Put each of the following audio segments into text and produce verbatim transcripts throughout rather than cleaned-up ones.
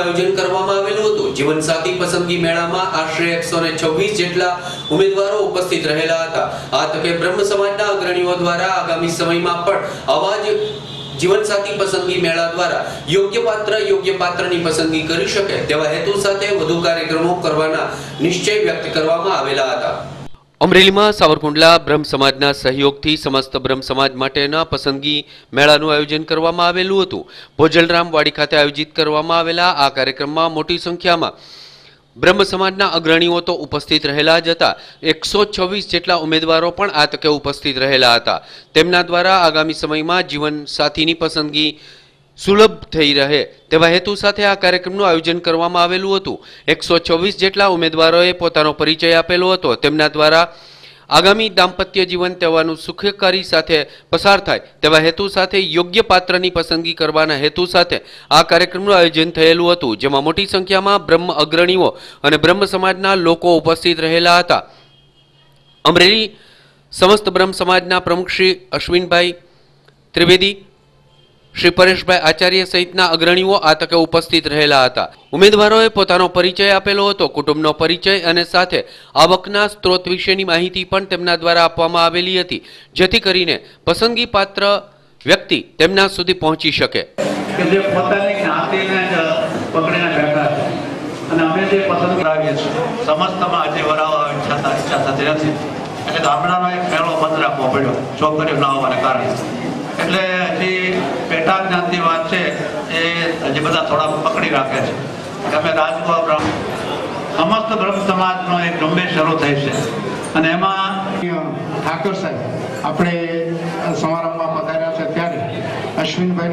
આયોજન કરવામાં આવેલું હતું। જીવનસાથી પસંદગી મેળામાં આશરે એકસો છવ્વીસ જેટલા ઉમેદવારો ઉપસ્થિત રહેલા હતા। આ તકે બ્રહ્મ સમાજના અગ્રણીઓ દ્વારા આગામી સમયમાં પણ આવા જ જીવનસાથી પસંદગી મેળા દ્વારા યોગ્ય પાત્ર યોગ્ય પાત્રની પસંદગી કરી શકે તેવા હેતુ સાથે વધુ કાર્યક્રમો કરવાના નિશ્ચય વ્યક્ત કરવામાં આવેલા હતા। અમરેલીમાં સાવરકુંડલા બ્રહ્મ સમાજના સહયોગથી સમસ્ત બ્રહ્મ સમાજ માટેના પસંદગી મેળાનું આયોજન કરવામાં આવેલું હતું। ભોજલરામ વાડી ખાતે આયોજિત કરવામાં આવેલા આ કાર્યક્રમમાં મોટી સંખ્યામાં બ્રહ્મ સમાજના અગ્રણીઓ તો ઉપસ્થિત રહેલા જ હતા। એકસો છવ્વીસ જેટલા ઉમેદવારો પણ આ તકે ઉપસ્થિત રહેલા હતા। તેમના દ્વારા આગામી સમયમાં જીવન સાથીની પસંદગી સુલભ થઈ રહે તેવા હેતુ સાથે આ કાર્યક્રમનું આયોજન કરવામાં આવેલું હતું। એકસો છવ્વીસ જેટલા ઉમેદવારોએ પોતાનો પરિચય આપેલો હતો। તેમના દ્વારા આગામી દાંપત્ય જીવન તેવાનું સુખકારી સાથે પસાર થાય તેવા હેતુ સાથે યોગ્ય પાત્રની પસંદગી કરવાના હેતુ સાથે આ કાર્યક્રમનું આયોજન થયેલું હતું, જેમાં મોટી સંખ્યામાં બ્રહ્મ અગ્રણીઓ અને બ્રહ્મ સમાજના લોકો ઉપસ્થિત રહેલા હતા। અમરેલી સમસ્ત બ્રહ્મ સમાજના પ્રમુખ શ્રી અશ્વિનભાઈ ત્રિવેદી, શ્રી પરેશભાઈ આચાર્ય સહિતના અગ્રણીઓ આ તકે ઉપસ્થિત રહેલા હતા। ઉમેદવારોએ પોતાનો પરિચય આપેલો હતો। કુટુંબનો પરિચય અને સાથે આવકના સ્ત્રોત વિશેની માહિતી પણ તેમના દ્વારા આપવામાં આવેલી હતી, જેથી કરીને પસંદગી પાત્ર વ્યક્તિ તેમના સુધી પહોંચી શકે। જે પોતાની જ્ઞાતિને જ પકડીને બેઠા છે અને અમે જે પસંદ કરાવીએ છીએ સમસ્તમાં આજે વરાવા ઈચ્છા ઈચ્છા થતી નથી, એટલે ગામડાનો એક મેળો બંધ રાખવો પડ્યો છોકરીઓ ના હોવાને કારણે। એટલે હજી પેટા જ્ઞાતિ વાત છે એ હજી બધા થોડા પકડી રાખે છે કે અમે રાજગોવા બ્રહ્મ સમસ્ત બ્રહ્મ સમાજનો એક ઝુંબેશ શરૂ થઈ છે અને એમાં ઠાકર સાહેબ આપણે સમારંભમાં પધાર્યા છે ત્યારે અશ્વિનભાઈને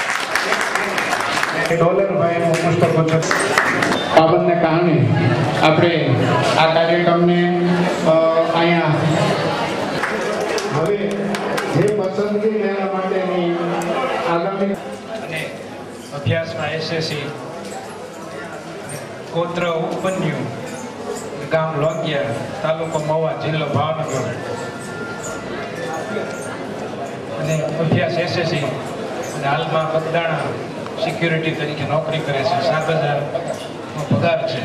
વિનંતી ડોલરભાઈનું પુસ્તકો છે પાબંદને કારણે આપણે આ કાર્યક્રમને અહીંયા હવે જે પસંદગી લેવા માટેની આગામી અને અભ્યાસમાં એસએસસી ગોત્ર ઉપન્યુ ગામ લોંગિયા તાલુકો મહુવા જિલ્લો ભાવનગર અને અભ્યાસ એસએસસી અને હાલમાં બગદાણા સિક્યુરિટી તરીકે નોકરી કરે છે। સાત હજાર નો પગાર છે।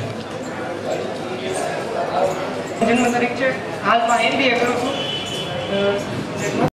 જન્મ તારીખ છે, હાલમાં એમબીએ કરું છું।